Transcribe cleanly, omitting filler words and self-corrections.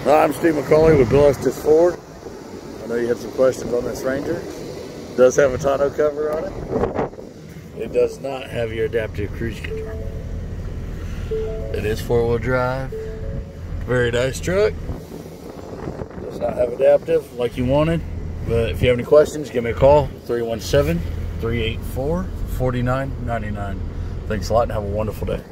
Hi, I'm Steve McCauley with Estes Ford. I know you had some questions on this Ranger. It does have a tonneau cover on it. It does not have your adaptive cruise control. It is four-wheel drive. Very nice truck. Does not have adaptive like you wanted. But if you have any questions, give me a call. 317-384-4999. Thanks a lot and have a wonderful day.